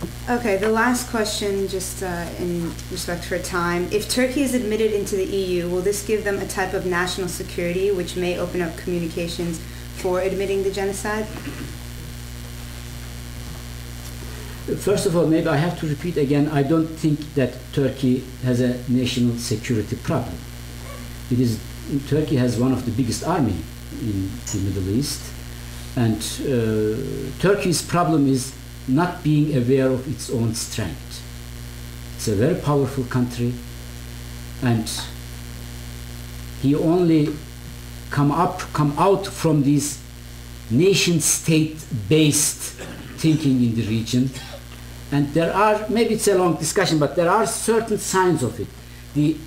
Okay, the last question, just in respect for time. If Turkey is admitted into the EU, will this give them a type of national security which may open up communications for admitting the genocide? First of all, maybe I have to repeat again, I don't think that Turkey has a national security problem. Turkey has one of the biggest army in the Middle East, and Turkey's problem is not being aware of its own strength. It's a very powerful country, and he only come out from this nation-state-based thinking in the region. And there are, maybe it's a long discussion, but there are certain signs of it. The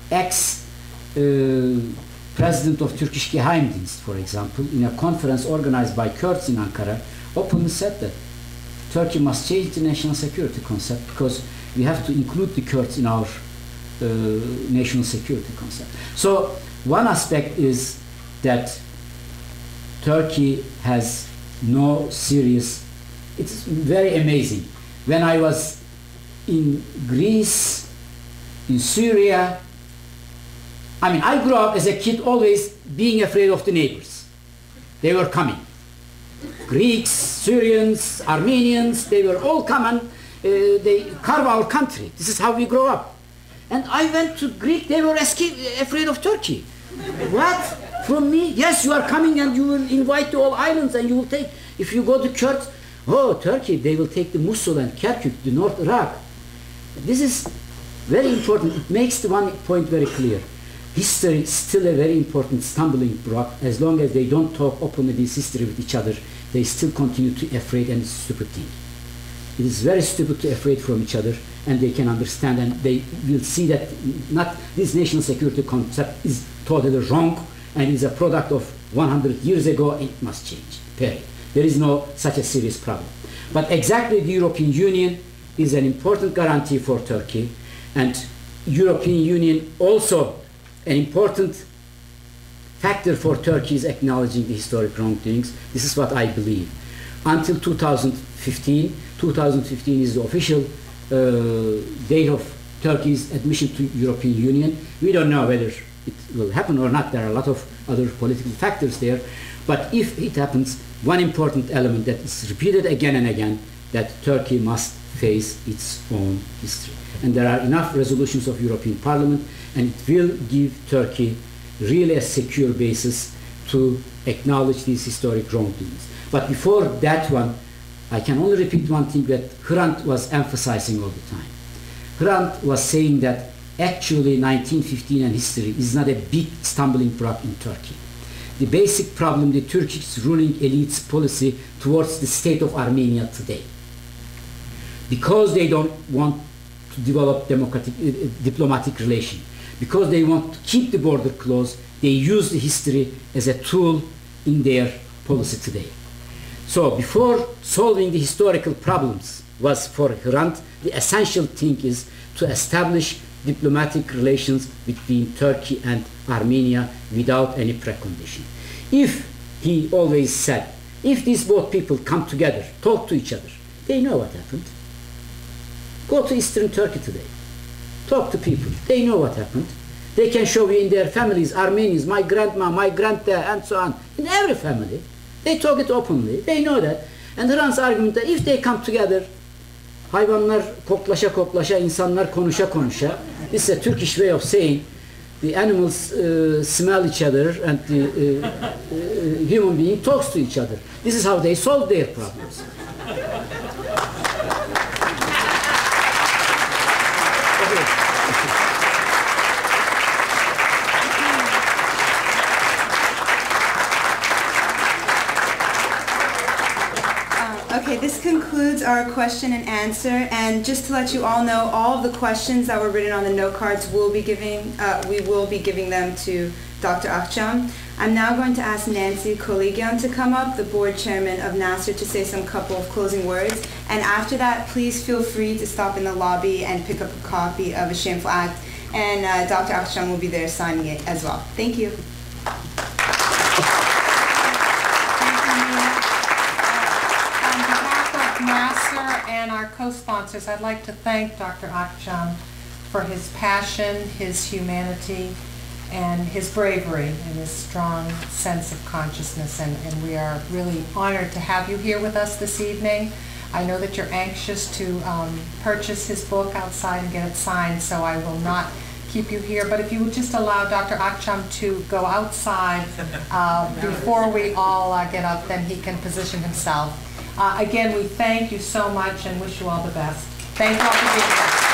ex-president of Turkish Geheimdienst, for example, in a conference organized by Kurds in Ankara, openly said that Turkey must change the national security concept because we have to include the Kurds in our national security concept. So one aspect is that Turkey has no serious, it's very amazing. When I was in Greece, in Syria, I mean, I grew up as a kid always being afraid of the neighbors. They were coming. Greeks, Syrians, Armenians, they were all coming. They carve our country. This is how we grow up. And I went to Greek, they were afraid of Turkey. What? From me? Yes, you are coming and you will invite to all islands and you will take, if you go to Kurds, oh, Turkey, they will take the Mosul and Kirkuk, the North Iraq. This is very important. It makes the one point very clear. History is still a very important stumbling block. As long as they don't talk openly this history with each other, they still continue to be afraid, and it's a stupid thing. It is very stupid to be afraid from each other, and they can understand, and they will see that not this national security concept is totally wrong and is a product of 100 years ago. It must change, period. There is no such a serious problem. But exactly the European Union is an important guarantee for Turkey, and European Union also an important factor for Turkey is acknowledging the historic wrongdoings. This is what I believe. Until 2015 is the official date of Turkey's admission to European Union. We don't know whether it will happen or not. There are a lot of other political factors there. But if it happens, one important element that is repeated again and again, that Turkey must face its own history. And there are enough resolutions of European Parliament, and it will give Turkey really a secure basis to acknowledge these historic wrongdoings. But before that one, I can only repeat one thing that Hrant was emphasizing all the time. Hrant was saying that actually 1915 and history is not a big stumbling block in Turkey. The basic problem, the Turkish ruling elite's policy towards the state of Armenia today. Because they don't want to develop diplomatic relations, because they want to keep the border closed, they use the history as a tool in their policy today. So before solving the historical problems was for Hrant, the essential thing is to establish diplomatic relations between Turkey and Armenia without any precondition. If, he always said, if these both people come together, talk to each other, they know what happened. Go to Eastern Turkey today. Talk to people. They know what happened. They can show you in their families, Armenians, my grandma, my granddad, and so on. In every family. They talk it openly. They know that. And Hrant's argument that if they come together, hayvanlar koklaşa koklaşa, insanlar konuşa konuşa. This is a Turkish way of saying the animals smell each other and the human being talks to each other. This is how they solve their problems. Okay, this concludes our question and answer. And just to let you all know, all of the questions that were written on the note cards we will be giving them to Dr. Akçam. I'm now going to ask Nancy Koligyan to come up, the board chairman of Nasser, to say some couple of closing words. And after that, please feel free to stop in the lobby and pick up a copy of A Shameful Act. And Dr. Akçam will be there signing it as well. Thank you. Nasser and our co-sponsors, I'd like to thank Dr. Akçam for his passion, his humanity, and his bravery and his strong sense of consciousness. And we are really honored to have you here with us this evening. I know that you're anxious to purchase his book outside and get it signed, so I will not keep you here. But if you would just allow Dr. Akçam to go outside before we all get up, then he can position himself. Again, we thank you so much and wish you all the best. Thank you all for being here.